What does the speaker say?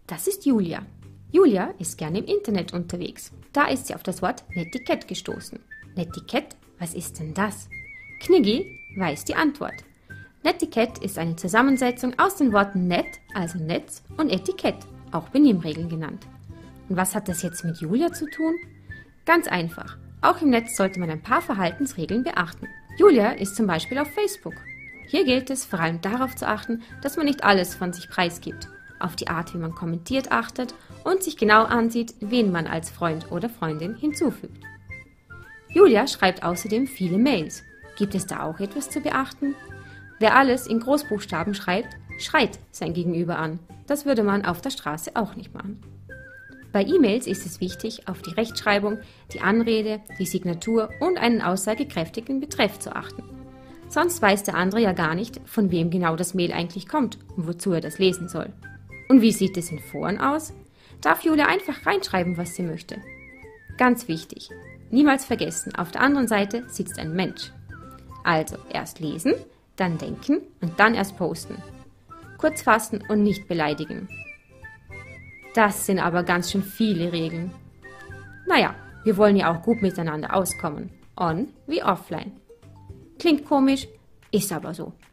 Das ist Julia. Julia ist gerne im Internet unterwegs. Da ist sie auf das Wort Netiquette gestoßen. Netiquette? Was ist denn das? Kniggi weiß die Antwort. Netiquette ist eine Zusammensetzung aus den Worten net, also Netz, und Etikett, auch Benimmregeln genannt. Und was hat das jetzt mit Julia zu tun? Ganz einfach. Auch im Netz sollte man ein paar Verhaltensregeln beachten. Julia ist zum Beispiel auf Facebook. Hier gilt es vor allem darauf zu achten, dass man nicht alles von sich preisgibt, auf die Art, wie man kommentiert, achtet und sich genau ansieht, wen man als Freund oder Freundin hinzufügt. Julia schreibt außerdem viele Mails. Gibt es da auch etwas zu beachten? Wer alles in Großbuchstaben schreibt, schreit sein Gegenüber an. Das würde man auf der Straße auch nicht machen. Bei E-Mails ist es wichtig, auf die Rechtschreibung, die Anrede, die Signatur und einen aussagekräftigen Betreff zu achten. Sonst weiß der andere ja gar nicht, von wem genau das Mail eigentlich kommt und wozu er das lesen soll. Und wie sieht es in Foren aus? Darf Julia einfach reinschreiben, was sie möchte? Ganz wichtig, niemals vergessen, auf der anderen Seite sitzt ein Mensch. Also erst lesen, dann denken und dann erst posten. Kurz fassen und nicht beleidigen. Das sind aber ganz schön viele Regeln. Naja, wir wollen ja auch gut miteinander auskommen. On wie offline. Klingt komisch, ist aber so.